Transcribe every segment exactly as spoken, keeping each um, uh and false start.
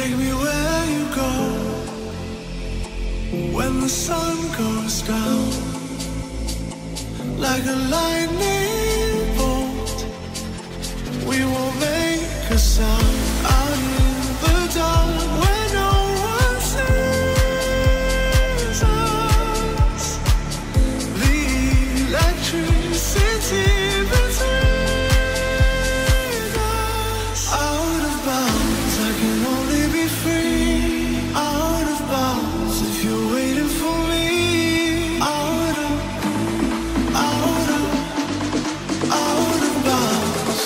Take me where you go when the sun goes down, like a lightning bolt. We will make a sound out in the dark where no one sees us. The electricity between us. Out of bounds, I can only be free. Out of bounds, if you're waiting for me. Out of, out of, out of bounds.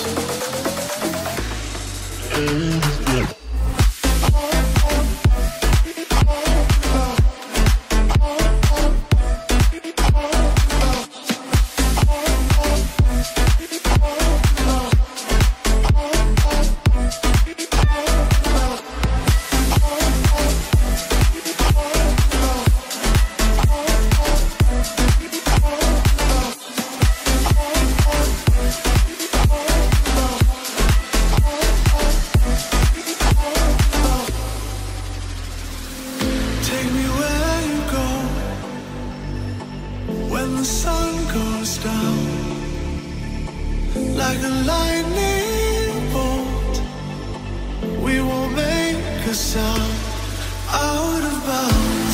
Take me where you go when the sun goes down, like a lightning bolt. We will make a sound out of bounds.